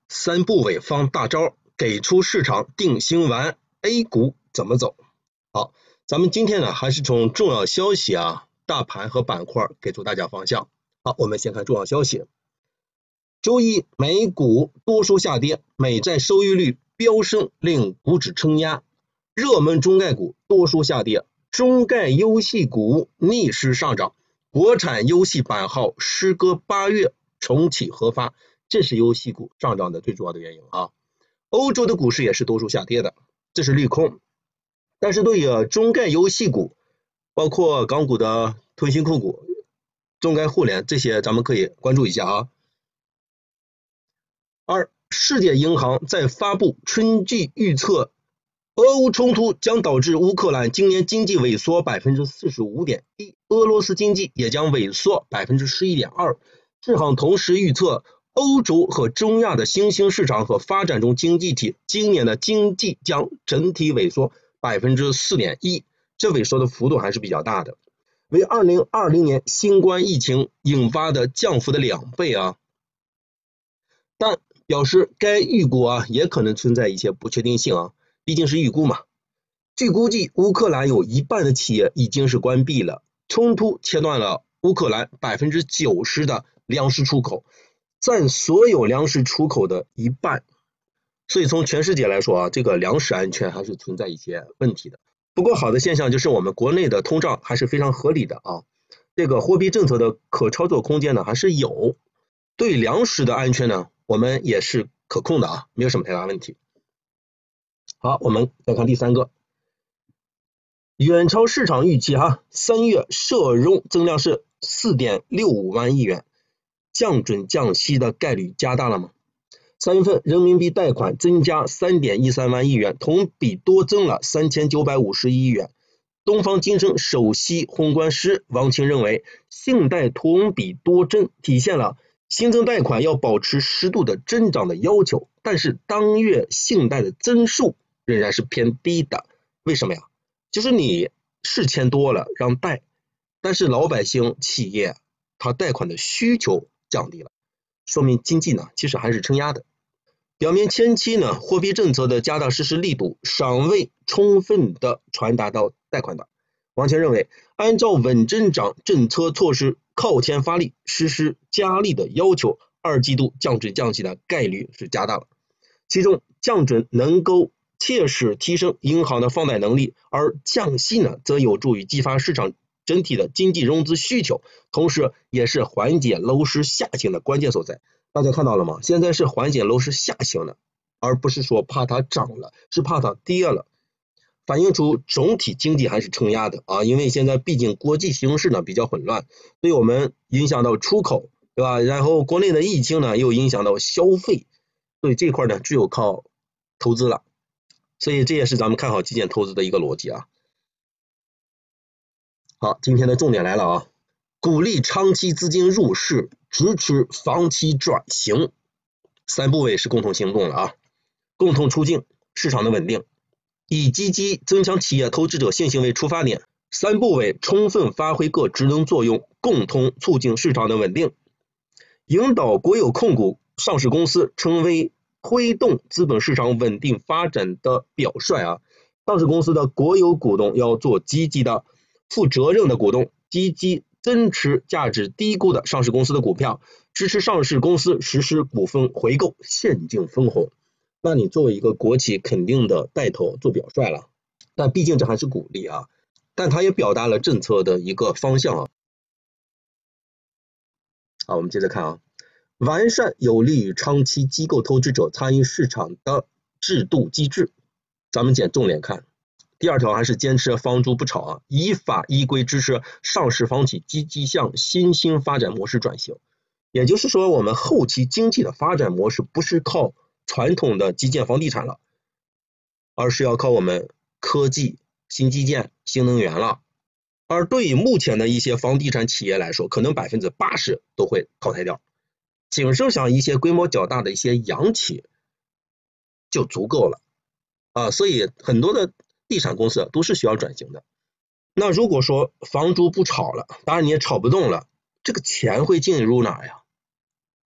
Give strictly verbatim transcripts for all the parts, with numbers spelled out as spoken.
三部委放大招，给出市场定心丸 ，A 股怎么走？好，咱们今天呢还是从重要消息啊、大盘和板块给出大家方向。好，我们先看重要消息。周一美股多数下跌，美债收益率飙升令股指承压，热门中概股多数下跌，中概游戏股逆势上涨，国产游戏版号时隔八月重启核发。这是游戏股上涨的最主要的原因啊。欧洲的股市也是多数下跌的，这是利空。但是对于中概游戏股，包括港股的吞芯控股、中概互联这些，咱们可以关注一下啊。二，世界银行在发布春季预测，俄乌冲突将导致乌克兰今年经济萎缩 百分之四十五点一， 俄罗斯经济也将萎缩 百分之十一点二。 世行同时预测欧洲和中亚的新兴市场和发展中经济体今年的经济将整体萎缩 百分之四点一， 这萎缩的幅度还是比较大的，为二零二零年新冠疫情引发的降幅的两倍啊。但表示该预估啊也可能存在一些不确定性啊，毕竟是预估嘛。据估计，乌克兰有一半的企业已经是关闭了，冲突切断了乌克兰 百分之九十 的粮食出口，占所有粮食出口的一半，所以从全世界来说啊，这个粮食安全还是存在一些问题的。不过好的现象就是我们国内的通胀还是非常合理的啊，这个货币政策的可操作空间呢还是有，对粮食的安全呢我们也是可控的啊，没有什么太大问题。好，我们再看第三个，远超市场预期哈，三月社融增量是 四点六五万亿元。降准降息的概率加大了吗？三月份人民币贷款增加 三点一三万亿元，同比多增了三千九百五十亿元。东方金生首席宏观师王清认为，信贷同比多增体现了新增贷款要保持适度的增长的要求，但是当月信贷的增速仍然是偏低的。为什么呀？就是你是钱多了让贷，但是老百姓企业他贷款的需求降低了，说明经济呢其实还是承压的，表明前期呢货币政策的加大实施力度尚未充分的传达到贷款端。王强认为，按照稳增长政策措施靠前发力，实施加力的要求，二季度降准降息的概率是加大了。其中降准能够切实提升银行的放贷能力，而降息呢则有助于激发市场整体的经济融资需求，同时也是缓解楼市下行的关键所在。大家看到了吗？现在是缓解楼市下行的，而不是说怕它涨了，是怕它跌了，反映出总体经济还是承压的啊。因为现在毕竟国际形势呢比较混乱，对我们影响到出口，对吧？然后国内的疫情呢又影响到消费，所以这块呢只有靠投资了。所以这也是咱们看好基建投资的一个逻辑啊。好，今天的重点来了啊，鼓励长期资金入市，支持房企转型。三部委是共同行动了啊，共同促进市场的稳定，以积极增强企业投资者信心为出发点，三部委充分发挥各职能作用，共同促进市场的稳定，引导国有控股上市公司成为推动资本市场稳定发展的表率啊。上市公司的国有股东要做积极的负责任的股东，积极增持价值低估的上市公司的股票，支持上市公司实施股份回购、现金分红。那你作为一个国企肯定的带头做表率了，但毕竟这还是鼓励啊，但它也表达了政策的一个方向啊。好，我们接着看啊，完善有利于长期机构投资者参与市场的制度机制。咱们捡重点看。第二条还是坚持房住不炒啊，依法依规支持上市房企积极向新兴发展模式转型。也就是说，我们后期经济的发展模式不是靠传统的基建房地产了，而是要靠我们科技、新基建、新能源了。而对于目前的一些房地产企业来说，可能 百分之八十 都会淘汰掉，仅剩下一些规模较大的一些洋企就足够了啊。所以很多的地产公司都是需要转型的。那如果说房住不炒了，当然你也炒不动了，这个钱会进入哪呀？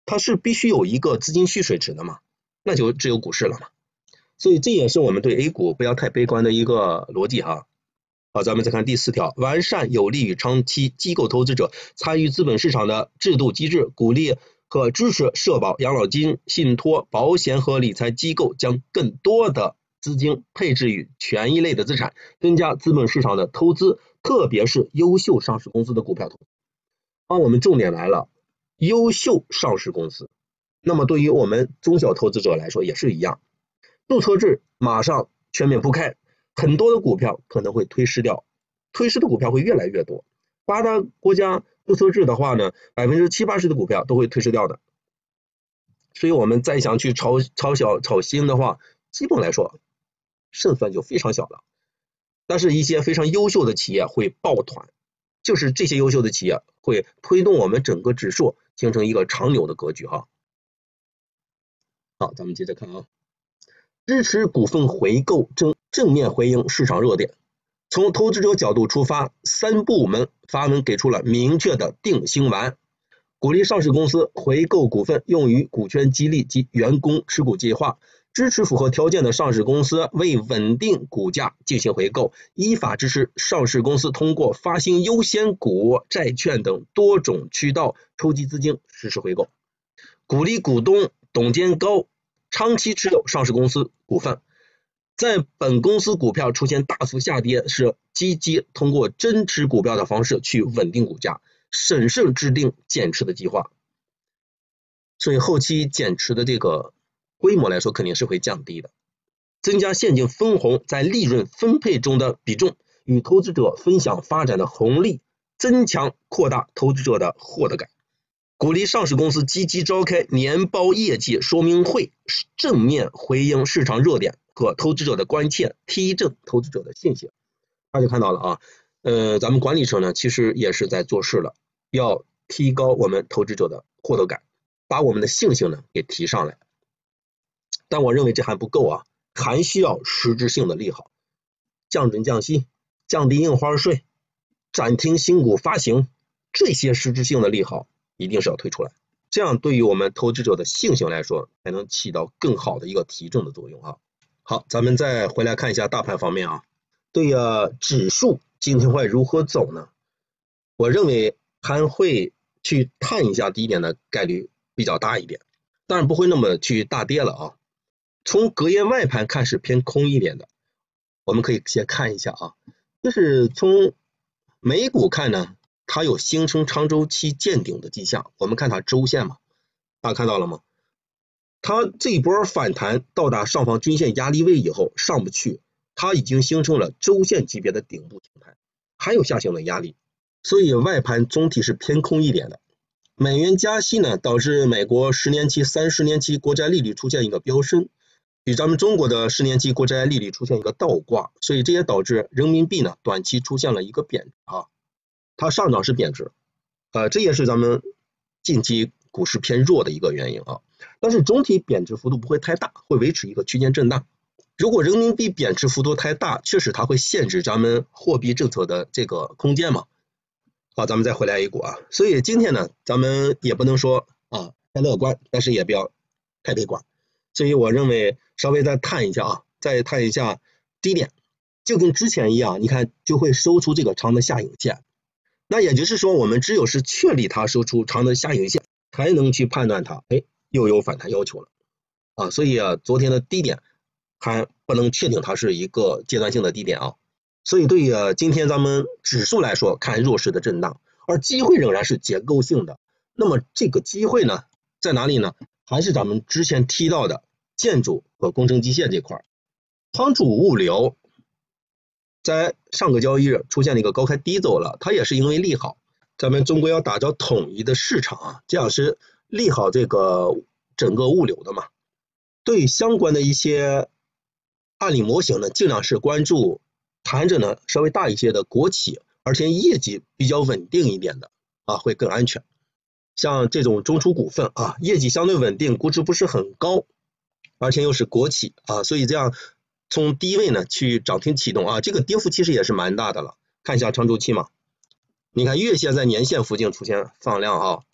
它是必须有一个资金蓄水池的嘛，那就只有股市了嘛。所以这也是我们对 A 股不要太悲观的一个逻辑哈。好，咱们再看第四条，完善有利于长期机构投资者参与资本市场的制度机制，鼓励和支持社保、养老金、信托、保险和理财机构将更多的资金配置于权益类的资产，增加资本市场的投资，特别是优秀上市公司的股票投资。好，我们重点来了，优秀上市公司。那么对于我们中小投资者来说也是一样，注册制马上全面铺开，很多的股票可能会退市掉，退市的股票会越来越多。发达国家注册制的话呢，百分之七八十的股票都会退市掉的。所以我们再想去炒炒小炒新的话，基本来说胜算就非常小了。但是一些非常优秀的企业会抱团，就是这些优秀的企业会推动我们整个指数形成一个长牛的格局哈。好，咱们接着看啊，支持股份回购正正面回应市场热点。从投资者角度出发，三部门发文给出了明确的定心丸，鼓励上市公司回购股份用于股权激励及员工持股计划，支持符合条件的上市公司为稳定股价进行回购，依法支持上市公司通过发行优先股、债券等多种渠道筹集资金实施回购，鼓励股东董监高长期持有上市公司股份，在本公司股票出现大幅下跌时，积极通过增持股票的方式去稳定股价，审慎制定减持的计划。所以后期减持的这个规模来说肯定是会降低的，增加现金分红在利润分配中的比重，与投资者分享发展的红利，增强扩大投资者的获得感。鼓励上市公司积极召开年报业绩说明会，正面回应市场热点和投资者的关切，提振投资者的信心。大家看到了啊，呃，咱们管理层呢其实也是在做事了，要提高我们投资者的获得感，把我们的信心呢给提上来。但我认为这还不够啊，还需要实质性的利好，降准降息、降低印花税、暂停新股发行，这些实质性的利好一定是要推出来，这样对于我们投资者的信心来说，才能起到更好的一个提振的作用啊。好，咱们再回来看一下大盘方面啊，对呀、啊，指数今天会如何走呢？我认为还会去探一下低点的概率比较大一点，当然不会那么去大跌了啊。从隔夜外盘看是偏空一点的，我们可以先看一下啊，就是从美股看呢，它有形成长周期见顶的迹象，我们看它周线嘛，大家看到了吗？它这一波反弹到达上方均线压力位以后上不去，它已经形成了周线级别的顶部形态，还有下行的压力，所以外盘总体是偏空一点的。美元加息呢，导致美国十年期、三十年期国债利率出现一个飙升，与咱们中国的十年期国债利率出现一个倒挂，所以这也导致人民币呢短期出现了一个贬值啊，它上涨是贬值，呃，这也是咱们近期股市偏弱的一个原因啊。但是总体贬值幅度不会太大，会维持一个区间震荡。如果人民币贬值幅度太大，确实它会限制咱们货币政策的这个空间嘛。好，咱们再回来 A 股啊，所以今天呢，咱们也不能说啊太乐观，但是也不要太悲观。所以我认为稍微再探一下啊，再探一下低点，就跟之前一样，你看就会收出这个长的下影线。那也就是说，我们只有是确立它收出长的下影线，才能去判断它，哎，又有反弹要求了啊。所以啊，昨天的低点还不能确定它是一个阶段性的低点啊。所以对于、啊、今天咱们指数来说，看弱势的震荡，而机会仍然是结构性的。那么这个机会呢，在哪里呢？还是咱们之前提到的建筑和工程机械这块，仓储物流在上个交易日出现了一个高开低走了，它也是因为利好，咱们中国要打造统一的市场啊，这样是利好这个整个物流的嘛。对相关的一些案例模型呢，尽量是关注盘子呢稍微大一些的国企，而且业绩比较稳定一点的啊，会更安全。像这种中储股份啊，业绩相对稳定，估值不是很高，而且又是国企啊，所以这样从低位呢去涨停启动啊，这个跌幅其实也是蛮大的了。看一下长周期嘛，你看月线在年线附近出现放量啊，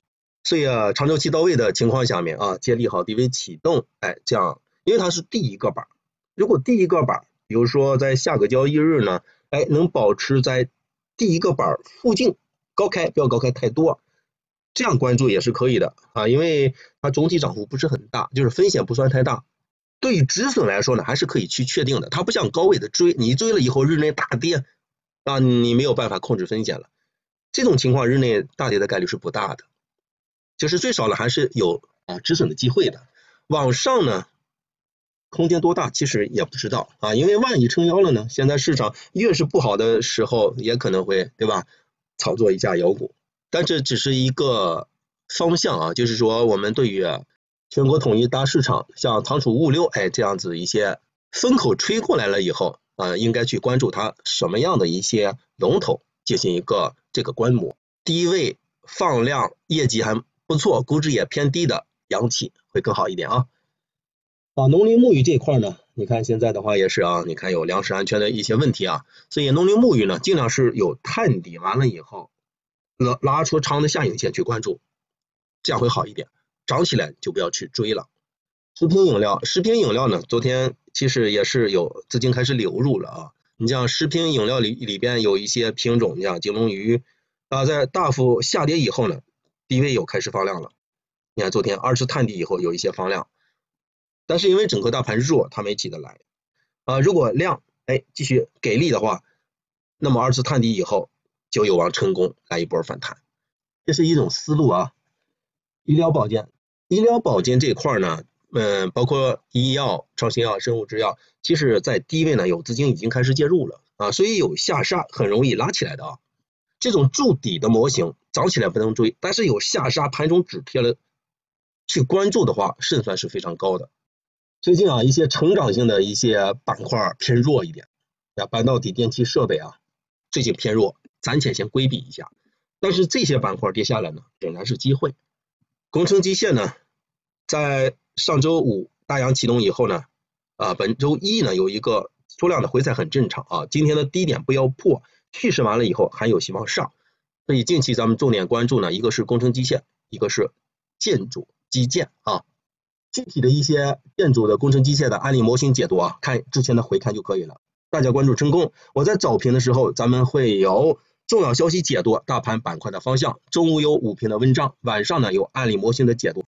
所以啊，长周期到位的情况下面啊，接利好低位启动，哎，这样，因为它是第一个板，如果第一个板，比如说在下个交易日呢，哎，能保持在第一个板附近高开，不要高开太多，这样关注也是可以的啊，因为它总体涨幅不是很大，就是风险不算太大。对于止损来说呢，还是可以去确定的，它不像高位的追，你追了以后日内大跌啊，你没有办法控制风险了。这种情况日内大跌的概率是不大的，就是最少呢还是有啊止损的机会的。往上呢，空间多大其实也不知道啊，因为万一撑腰了呢，现在市场越是不好的时候，也可能会对吧，操作一下妖股。但这只是一个方向啊，就是说我们对于全国统一大市场，像仓储物流，哎，这样子一些风口吹过来了以后，呃，应该去关注它什么样的一些龙头进行一个这个观摩。低位放量，业绩还不错，估值也偏低的央企会更好一点啊。啊，农林牧渔这一块呢，你看现在的话也是啊，你看有粮食安全的一些问题啊，所以农林牧渔呢，尽量是有探底完了以后，拉拉出长的下影线去关注，这样会好一点。涨起来就不要去追了。食品饮料，食品饮料呢，昨天其实也是有资金开始流入了啊。你像食品饮料里里边有一些品种，你像金龙鱼啊，在大幅下跌以后呢，低位又开始放量了。你看昨天二次探底以后有一些放量，但是因为整个大盘弱，它没起得来啊。如果量哎继续给力的话，那么二次探底以后就有望成功来一波反弹，这是一种思路啊。医疗保健，医疗保健这一块呢，嗯，包括医药、创新药、生物制药，其实在低位呢有资金已经开始介入了啊，所以有下杀很容易拉起来的啊。这种筑底的模型涨起来不能追，但是有下杀盘中止贴了，去关注的话，胜算是非常高的。最近啊，一些成长性的一些板块偏弱一点，啊，半导体、电气设备啊，最近偏弱，暂且先规避一下。但是这些板块跌下来呢，仍然是机会。工程机械呢，在上周五大阳启动以后呢，啊，本周一呢有一个缩量的回踩很正常啊，今天的低点不要破，蓄势完了以后还有希望上，所以近期咱们重点关注呢，一个是工程机械，一个是建筑基建啊。具体的一些建筑的工程机械的案例模型解读啊，看之前的回看就可以了。大家关注成功，我在早评的时候咱们会有重要消息解读，大盘板块的方向，中午有午评的文章，晚上呢有案例模型的解读。